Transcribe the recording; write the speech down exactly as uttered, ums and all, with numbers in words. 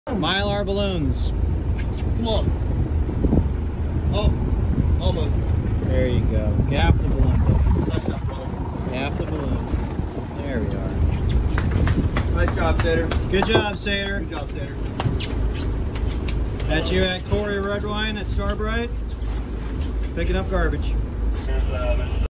Mylar balloons. Come on. Oh, almost. There you go. Gap the balloon. Nice job, brother. Gap the balloon. There we are. Nice job, Sater. Good job, Sater. Good job, Sater. That's you at Corey Redwine at Starbrite, picking up garbage.